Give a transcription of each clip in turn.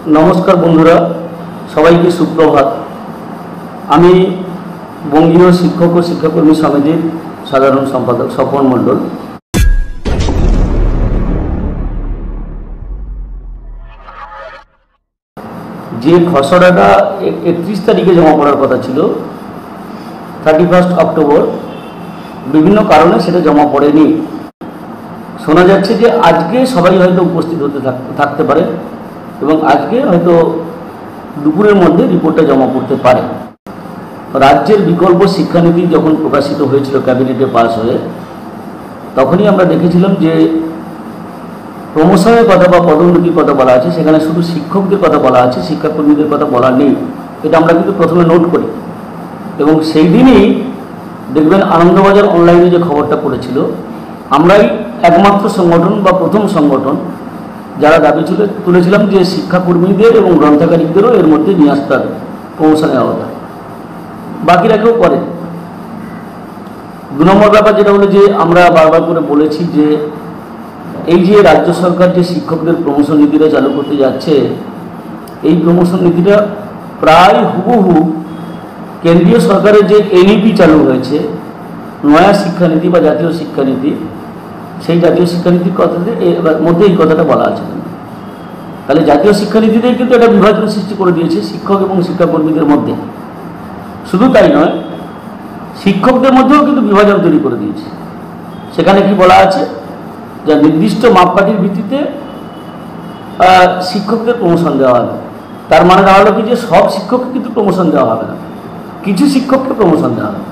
नमस्कार बंधुरा सबाइके सुप्रभात। आमी बंगीय शिक्षक और शिक्षाकर्मी समितिर साधारण सम्पादक स्वपन मंडल। जे खसड़ाटा 31 तारीखे जमा पड़ार कथा छिलो 31 अक्टोबर विभिन्न कारणे सेटा जमा पड़ेनी। शोना जाच्छे जे आजके सबाई हयतो उपस्थित होते थाकते पारे এবং আজকে হয়তো দুপুরের মধ্যে রিপোর্টটা জমা করতে পারে। রাজ্যের বিকল্প শিক্ষানীতি যখন প্রকাশিত হয়েছিল ক্যাবিনেটে পাস হয়ে, তখনই আমরা দেখেছিলাম যে প্রমোশনের কথা বা পদোন্নতির কথা বলা আছে, সেখানে শুধু শিক্ষকদের কথা বলা আছে, শিক্ষাকর্মীদের কথা বলা নেই। এটা আমরা কিন্তু প্রথমে নোট করি এবং সেই দিনই দেখবেন আনন্দবাজার অনলাইনে যে খবরটা পড়েছিল, আমরাই একমাত্র সংগঠন বা প্রথম সংগঠন যারা দাবি তুলেছিলাম যে শিক্ষাকর্মীদের এবং গ্রন্থাগারিকদেরও এর মধ্যে নিয়ে আসতে হবে প্রমোশনের আওতায়, বাকিরা কেউ করে। 2 নম্বর ব্যাপার যেটা হলো যে আমরা বারবার করে বলেছি যে এই যে রাজ্য সরকার যে শিক্ষকদের প্রমোশন নীতিটা চালু করতে যাচ্ছে, এই প্রমোশন নীতিটা প্রায় হুবহু কেন্দ্রীয় সরকারের যে এনইপি চালু হয়েছে, নয়া শিক্ষানীতি বা জাতীয় শিক্ষানীতি, সেই জাতীয় শিক্ষানীতির কথাতে মধ্যে এই কথাটা বলা আছে। তাহলে জাতীয় শিক্ষানীতিতেই কিন্তু একটা বিভাজন সৃষ্টি করে দিয়েছে শিক্ষক এবং শিক্ষাকর্মীদের মধ্যে। শুধু তাই নয়, শিক্ষকদের মধ্যেও কিন্তু বিভাজন তৈরি করে দিয়েছে। সেখানে কি বলা আছে, যা নির্দিষ্ট মাপকাঠির ভিত্তিতে শিক্ষকদের প্রমোশন দেওয়া হবে। তার মানে দাঁড়ালো কি যে সব শিক্ষককে কিন্তু প্রমোশন দেওয়া হবে না, কিছু শিক্ষককে প্রমোশন দেওয়া হবে।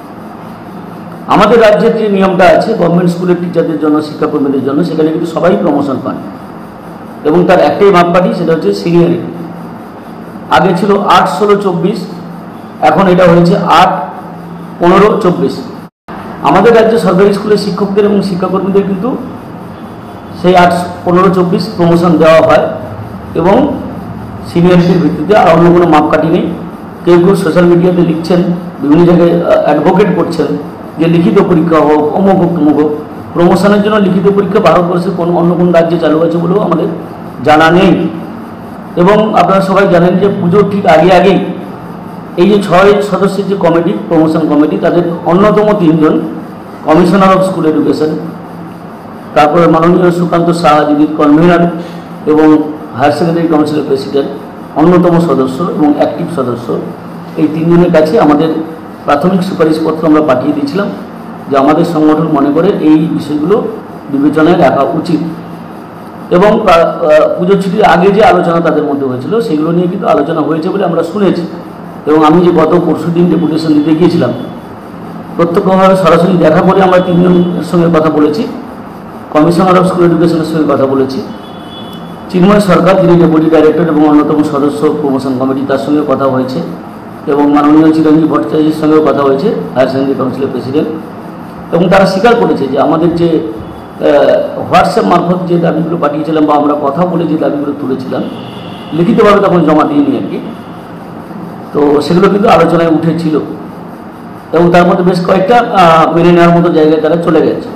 আমাদের রাজ্যের যে নিয়মটা আছে গভর্নমেন্ট স্কুলের টিচারদের জন্য, শিক্ষাকর্মীদের জন্য, সেখানে কিন্তু সবাই প্রমোশন পান এবং তার একটাই মাপকাঠি, সেটা হচ্ছে সিনিয়রিটি। আগে ছিল 8, 16, 24, এখন এটা হয়েছে 8, 15, 24। আমাদের রাজ্যে সরকারি স্কুলের শিক্ষকদের এবং শিক্ষাকর্মীদের কিন্তু সেই 8, 15, 24 প্রমোশন দেওয়া হয় এবং সিনিয়রিটির ভিত্তিতে। আর অন্য কোনো মাপকাঠি নেই। কেউ কেউ সোশ্যাল মিডিয়াতে লিখছেন, বিভিন্ন জায়গায় অ্যাডভোকেট করছেন যে লিখিত পরীক্ষা হোক, অমুক হোক তমুক হোক। প্রমোশনের জন্য লিখিত পরীক্ষা ভারতবর্ষের অন্য কোন রাজ্যে চালু আছে বলেও আমাদের জানা নেই। এবং আপনারা সবাই জানেন যে পুজোর ঠিক আগেই এই যে 6 সদস্যের যে কমিটি, প্রমোশন কমিটি, তাদের অন্যতম 3 জন কমিশনার অফ স্কুল এডুকেশন, তারপরে মাননীয় সুকান্ত সাহা যিনি কনভেনার এবং হায়ার সেকেন্ডারি কাউন্সিলের প্রেসিডেন্ট, অন্যতম সদস্য এবং অ্যাক্টিভ সদস্য, এই 3 জনের কাছে আমাদের প্রাথমিক সুপারিশপত্র আমরা পাঠিয়ে দিয়েছিলাম যে আমাদের সংগঠন মনে করে এই বিষয়গুলো বিবেচনায় রাখা উচিত। এবং পুজোর ছুটির আগে যে আলোচনা তাদের মধ্যে হয়েছিল, সেগুলো নিয়ে কিন্তু আলোচনা হয়েছে বলে আমরা শুনেছি। এবং আমি যে গত পরশুদিন ডেপুটেশন দিতে গিয়েছিলাম, প্রত্যক্ষভাবে সরাসরি দেখা করে আমরা 3 জনের সঙ্গে কথা বলেছি, কমিশনার অফ স্কুল এডুকেশনের সঙ্গে কথা বলেছি, চিন্ময় সরকার যিনি ডেপুটি ডাইরেক্টর এবং অন্যতম সদস্য প্রমোশন কমিটি, তার সঙ্গে কথা হয়েছে, এবং মাননীয় চিরঞ্জীব ভট্টাচার্যের সঙ্গেও কথা হয়েছে, হায়ার সেকেন্ডারি কাউন্সিলের প্রেসিডেন্ট। এবং তারা স্বীকার করেছে যে আমাদের যে হোয়াটসঅ্যাপ মারফত যে দাবিগুলো পাঠিয়েছিলাম বা আমরা কথা বলে যে দাবিগুলো তুলেছিলাম, লিখিতভাবে তখন জমা দিইনি আর কি, তো সেগুলো কিন্তু আলোচনায় উঠেছিল এবং তার মধ্যে বেশ কয়েকটা মেনে নেওয়ার মতো জায়গায় তারা চলে গেছে।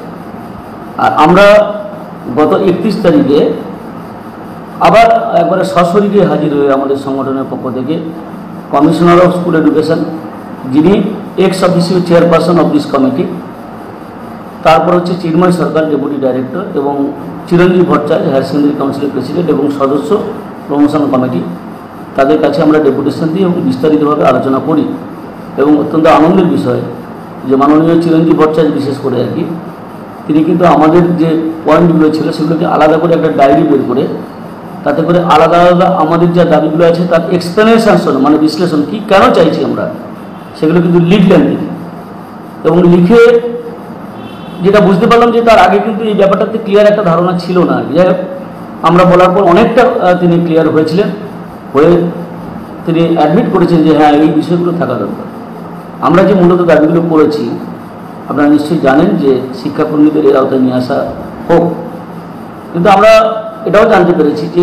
আর আমরা গত 31 তারিখে আবার একবারে সশরীরে হাজির হয়ে আমাদের সংগঠনের পক্ষ থেকে কমিশনার অফ স্কুল এডুকেশন, যিনি ex officio chairperson of this committee, তারপর হচ্ছে চিন্ময় সরকার ডেপুটি ডাইরেক্টর এবং চিরঞ্জীব ভট্টাচার্য হায়ার সেকেন্ডারি কাউন্সিলের প্রেসিডেন্ট এবং সদস্য প্রমোশন কমিটি, তাদের কাছে আমরা ডেপুটেশন দিই এবং বিস্তারিতভাবে আলোচনা করি। এবং অত্যন্ত আনন্দের বিষয় যে মাননীয় চিরঞ্জীব ভট্টাচার্য বিশেষ করে আর কি, তিনি কিন্তু আমাদের যে পয়েন্টগুলো ছিল সেগুলোকে আলাদা করে একটা ডায়েরি বের করে, তাতে করে আলাদা আলাদা আমাদের যা দাবিগুলো আছে তার এক্সপ্লেনেশন, মানে বিশ্লেষণ, কি কেন চাইছি আমরা, সেগুলো কিন্তু লিখলেন তিনি। এবং লিখে যেটা বুঝতে পারলাম যে তার আগে কিন্তু এই ব্যাপারটাতে ক্লিয়ার একটা ধারণা ছিল না। যাই হোক, আমরা বলার পর অনেকটা তিনি ক্লিয়ার হয়েছিলেন, হয়ে তিনি অ্যাডমিট করেছেন যে হ্যাঁ, এই বিষয়গুলো থাকা দরকার। আমরা যে মূলত দাবিগুলো করেছি, আপনারা নিশ্চয়ই জানেন যে শিক্ষাকর্মীদের এর আওতায় নিয়ে আসা হোক, কিন্তু আমরা এটাও জানতে পেরেছি যে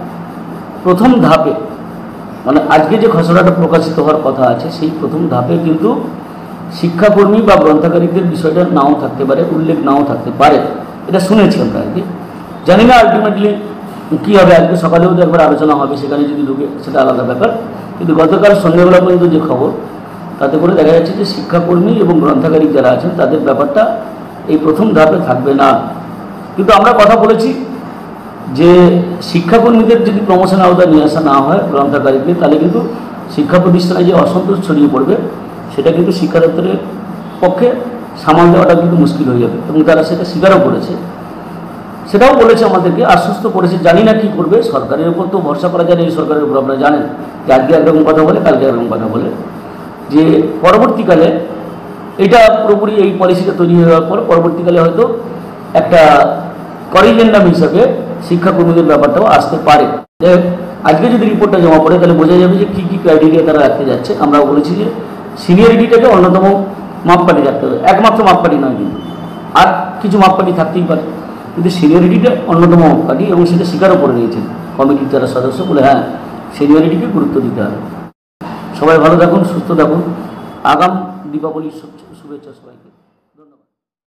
প্রথম ধাপে, মানে আজকে যে খসড়াটা প্রকাশিত হওয়ার কথা আছে, সেই প্রথম ধাপে কিন্তু শিক্ষাকর্মী বা গ্রন্থাগারিকদের বিষয়টা নাও থাকতে পারে, উল্লেখ নাও থাকতে পারে, এটা শুনেছি আমরা আর কি। জানি না আলটিমেটলি কী হবে আজকে সকালেও তো একবার আলোচনা হবে, সেখানে যদি ঢুকে সেটা আলাদা ব্যাপার। কিন্তু গতকাল সন্ধ্যেবেলা পর্যন্ত যে খবর, তাতে করে দেখা যাচ্ছে যে শিক্ষাকর্মী এবং গ্রন্থাগারিক যারা আছেন তাদের ব্যাপারটা এই প্রথম ধাপে থাকবে না। কিন্তু আমরা কথা বলেছি যে শিক্ষাকর্মীদের যদি প্রমোশন আওতায় নিয়ে আসা না হয় গ্রন্থাগারিককে, তাহলে কিন্তু শিক্ষা প্রতিষ্ঠানে যে অসন্তোষ ছড়িয়ে পড়বে সেটা কিন্তু শিক্ষা দপ্তরের পক্ষে সামাল দেওয়াটা কিন্তু মুশকিল হয়ে যাবে, এবং তারা সেটা স্বীকারও করেছে, সেটাও বলেছে, আমাদেরকে আশ্বস্ত করেছে। জানি না কী করবে, সরকারের উপর তো ভরসা করা যায় না। এই সরকারের উপর আপনারা জানেন যে আজকে একরকম কথা বলে, কালকে একরকম কথা বলে, যে পরবর্তীকালে এটা পুরোপুরি এই পলিসিটা তৈরি হয়ে যাওয়ার পর পরবর্তীকালে হয়তো একটা করিজেন্ডাম হিসাবে শিক্ষাকর্মীদের ব্যাপারটাও আসতে পারে। আজকে যদি রিপোর্টটা জমা পড়ে তাহলে বোঝা যাবে যে কী কী ক্রাইটেরিয়া তারা রাখতে যাচ্ছে। আমরা বলেছি যে সিনিয়রিটিটাকে অন্যতম মাপকাঠি রাখতে হবে, একমাত্র মাপকাঠি নয়, কিন্তু আর কিছু মাপকাঠি থাকতেই পারে, কিন্তু সিনিয়রিটিটা অন্যতম মাপকাঠি, এবং সেটা স্বীকারও করে নিয়েছেন কমিটির যারা সদস্য, বলে হ্যাঁ সিনিয়রিটিকে গুরুত্ব দিতে হবে। সবাই ভালো থাকুন, সুস্থ থাকুন। আগাম দীপাবলির শুভেচ্ছা সবাইকে।